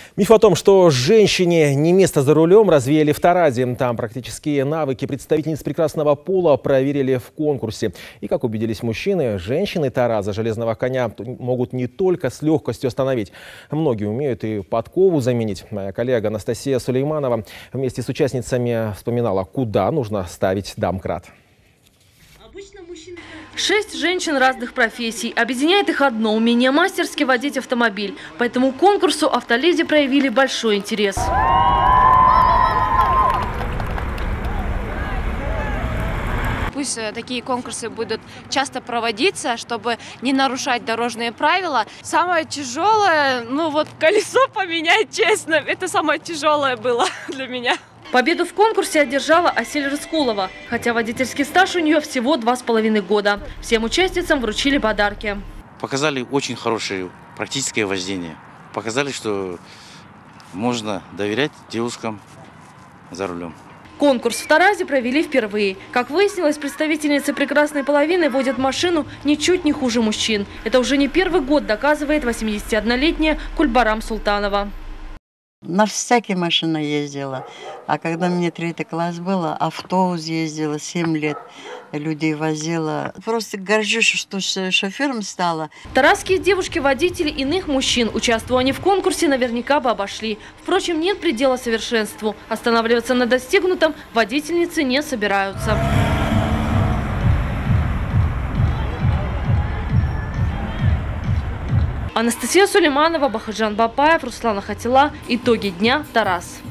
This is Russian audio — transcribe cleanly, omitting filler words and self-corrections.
Миф о том, что женщине не место за рулем, развеяли в Таразе. Там практические навыки представительниц прекрасного пола проверили в конкурсе. И, как убедились мужчины, женщины Тараза железного коня могут не только с легкостью остановить. Многие умеют и подкову заменить. Моя коллега Анастасия Сулейманова вместе с участницами вспоминала, куда нужно ставить домкрат. 6 женщин разных профессий. Объединяет их одно – умение мастерски водить автомобиль. По этому конкурсу автоледи проявили большой интерес. Пусть такие конкурсы будут часто проводиться, чтобы не нарушать дорожные правила. Самое тяжелое, колесо поменять, честно, это самое тяжелое было для меня. Победу в конкурсе одержала Асель Рыскулова, хотя водительский стаж у нее всего 2,5 года. Всем участницам вручили подарки. Показали очень хорошее практическое вождение. Показали, что можно доверять девушкам за рулем. Конкурс в Таразе провели впервые. Как выяснилось, представительницы прекрасной половины водят машину ничуть не хуже мужчин. Это уже не первый год, доказывает 81-летняя Кульбарам Султанова. На всякие машины ездила. А когда мне 3-й класс было, автобус ездила, 7 лет людей возила. Просто горжусь, что шофером стала. Таразские девушки-водители иных мужчин, участвуя они в конкурсе, наверняка бы обошли. Впрочем, нет предела совершенству. Останавливаться на достигнутом водительницы не собираются. Анастасия Сулейманова, Бахаджан Бапаев, Руслана Хатила. Итоги дня. Тараз.